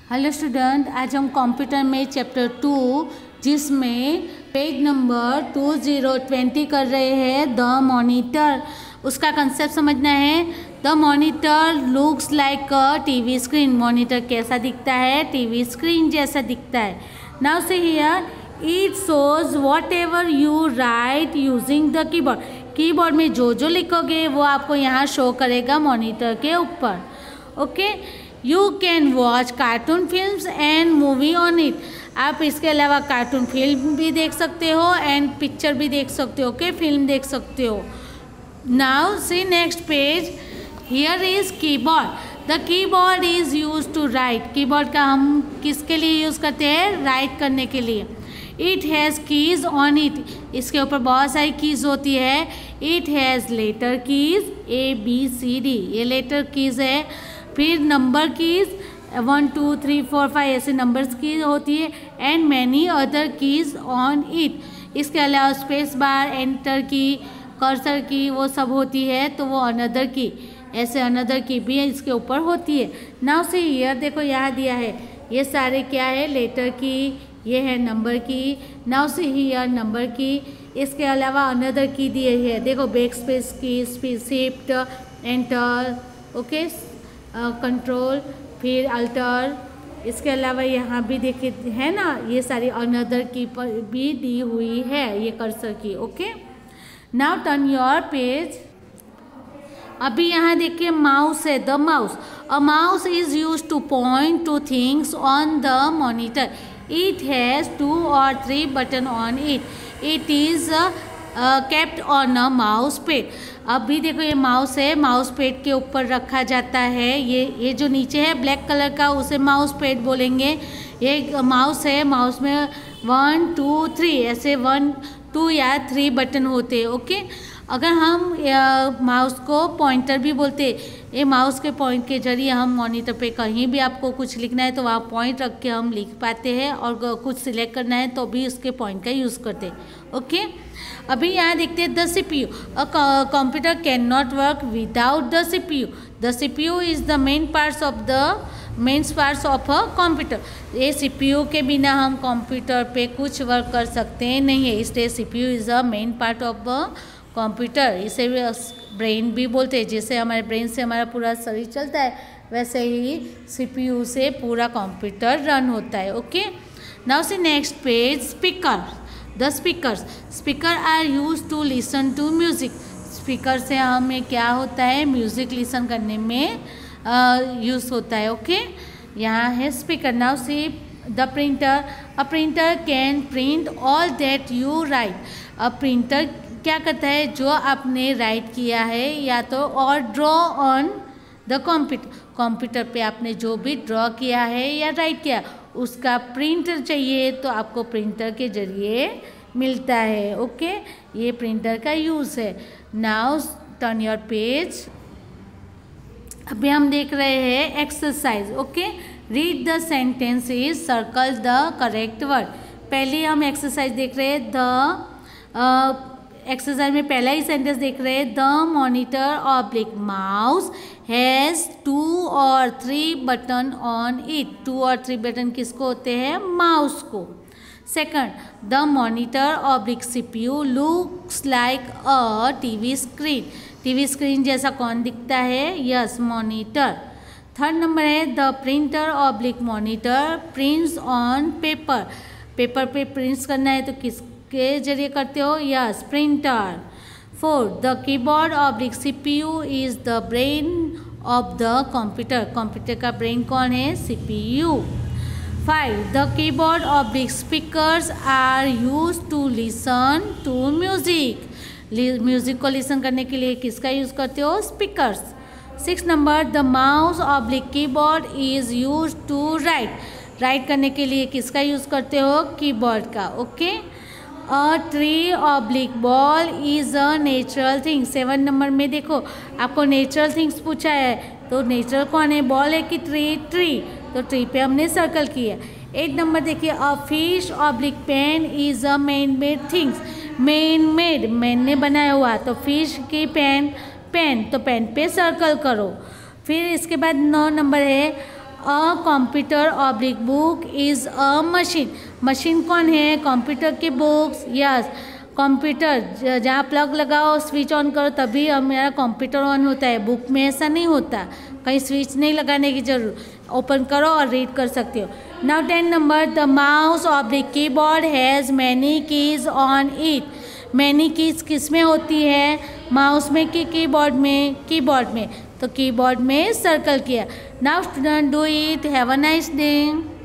Hello student, आज हम computer में चैप्टर 2 जिसमें पेज नंबर 2020 कर रहे हैं द मॉनिटर। उसका कंसेप्ट समझना है। The monitor looks like a TV screen. Monitor कैसा दिखता है? टीवी स्क्रीन जैसा दिखता है। Now see here it shows whatever you write using the keyboard. Keyboard में जो लिखोगे वो आपको यहाँ शो करेगा मॉनिटर के ऊपर। Okay, you can watch cartoon films and movie on it. आप इसके अलावा कार्टून फिल्म भी देख सकते हो एंड पिक्चर भी देख सकते हो। ओके, फिल्म देख सकते हो। Now see next page. Here is keyboard. The keyboard is use to write. Keyboard का हम किसके लिए यूज़ करते हैं? राइट करने के लिए। It has keys on it. इसके ऊपर बहुत सारी कीज़ होती है। It has letter keys ABCD, ये लेटर कीज़ है। फिर नंबर कीज़ 1 2 3 4 5 ऐसे नंबर्स की होती है and many other keys on it. इसके अलावा space bar, enter key, cursor key वो सब होती है, तो वो अनदर की, ऐसे अनदर की भी इसके ऊपर होती है। नाउ से हियर देखो यहाँ दिया है, ये सारे क्या है? लेटर की, ये है नंबर की। नाउ से हियर नंबर की। इसके अलावा अनदर की दी है, देखो back space key, shift, enter, okay, control, फिर अल्टर। इसके अलावा यहाँ भी देखिए है ना, ये सारी अनदर की पर भी दी हुई है, ये cursor key. Okay, now turn your page. अभी यहाँ देखिए माउस है, the mouse. A mouse is use to point to things on the monitor. It has 2 or 3 button on it. It is kept on a mouse pad. अभी देखो ये mouse है, mouse pad के ऊपर रखा जाता है। ये जो नीचे है ब्लैक कलर का, उसे माउस पैड बोलेंगे। ये माउस है, माउस में 1 2 3 ऐसे 1 2 या 3 बटन होते हैं। ओके, अगर हम माउस को पॉइंटर भी बोलते हैं। ये माउस के पॉइंट के जरिए हम मॉनिटर पे कहीं भी आपको कुछ लिखना है तो वहाँ पॉइंट रख के हम लिख पाते हैं, और कुछ सिलेक्ट करना है तो भी उसके पॉइंट का यूज़ करते हैं। ओके, अभी यहाँ देखते हैं the CPU। A computer can not work without the CPU। The CPU is the main parts of a computer. ये CPU के बिना हम कंप्यूटर पे कुछ वर्क कर सकते नहीं है, इसलिए CPU is a main part of a computer. इसे ब्रेन भी बोलते हैं। जैसे हमारे ब्रेन से हमारा पूरा शरीर चलता है, वैसे ही CPU से पूरा कंप्यूटर रन होता है। Okay, now see next page. Speaker. The speaker are use to listen to music. Speaker से हमें क्या होता है? म्यूजिक लिसन करने में यूज़ होता है। ओके, यहाँ है speaker. Now see the printer. A printer can print all that you write. A printer क्या करता है? जो आपने राइट किया है या तो और ड्रॉ ऑन द कंप्यूटर पे आपने जो भी ड्रॉ किया है या राइट किया, उसका प्रिंटर चाहिए तो आपको प्रिंटर के जरिए मिलता है। ओके, ये प्रिंटर का यूज़ है। Now turn your page. अभी हम देख रहे हैं exercise. Okay, read the sentences, circle the correct word. पहले हम एक्सरसाइज देख रहे हैं। एक्सरसाइज में पहला ही सेंटेंस देख रहे हैं। The monitor oblique mouse has 2 or 3 button on it. 2 और 3 बटन किसको होते हैं? माउस को। Second, the monitor oblique CPU looks like a TV screen. TV screen जैसा कौन दिखता है? Yes, monitor. थर्ड नंबर है the printer oblique monitor prints on paper. Paper पे प्रिंट्स करना है तो किसके जरिए करते हो? Yes, printer. Fourth, the keyboard oblique CPU is the brain of the computer. Computer का ब्रेन कौन है? CPU। 5, the keyboard oblique speakers are use to listen to music. Music को लिसन करने के लिए किसका यूज़ करते हो? Speakers. 6 number, the mouse oblique keyboard is use to write करने के लिए किसका यूज़ करते हो? कीबोर्ड का। Okay, a tree oblique ball is a natural thing. 7 number में देखो आपको नेचुरल थिंग्स पूछा है, तो नेचुरल कौन है? बॉल है कि ट्री? तो ट्री पे हमने सर्कल किया। 8 नंबर देखिए, a fish oblique pen is a man made things. Man ने बनाया हुआ, तो फिश की पेन, तो पेन पे सर्कल करो। फिर इसके बाद 9 नंबर है, a computer oblique book is a machine. Machine कौन है? कंप्यूटर की बुक्स। यस, कंप्यूटर जहाँ प्लग लगाओ, स्विच ऑन करो तभी हमारा कंप्यूटर ऑन होता है। बुक में ऐसा नहीं होता, कहीं स्विच नहीं लगाने की जरूरत, ओपन करो और रीड कर सकते हो। Now 10 number, the mouse of the keyboard has many keys on it. Many keys किस में होती है? माउस में कि कीबोर्ड में? कीबोर्ड में, तो कीबोर्ड में सर्कल किया। Now student do it. Have a nice day.